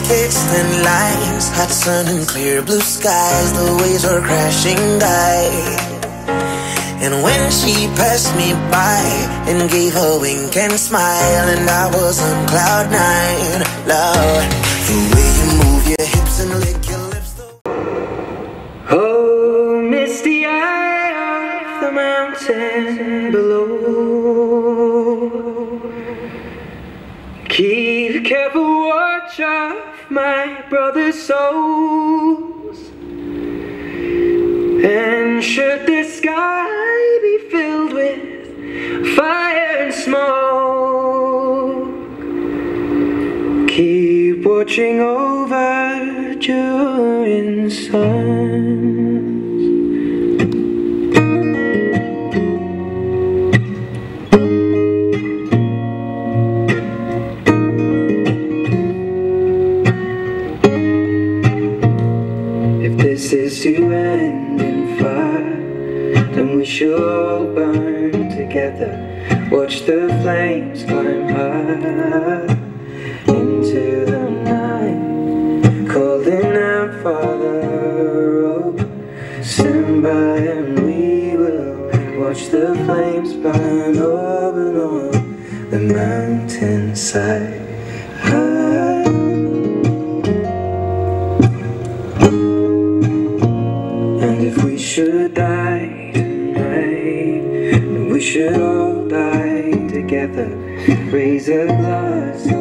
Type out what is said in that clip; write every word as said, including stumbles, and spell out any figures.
It's thin lines, hot sun and clear blue skies. The waves are crashing by. And when she passed me by and gave a wink and smile, and I was on cloud nine, love, the way you move your hips and lick your lips. Oh, misty eye of the mountain below, keep careful watch of my brother's souls. And should the sky be filled with fire and smoke, keep watching over during suns. If this is to end in fire, then we should all burn together. Watch the flames climb high into the night, calling out, Father, oh, stand by and we will watch the flames burn over and on the mountainside. And if we should die tonight, then we should all die together. Raise a glass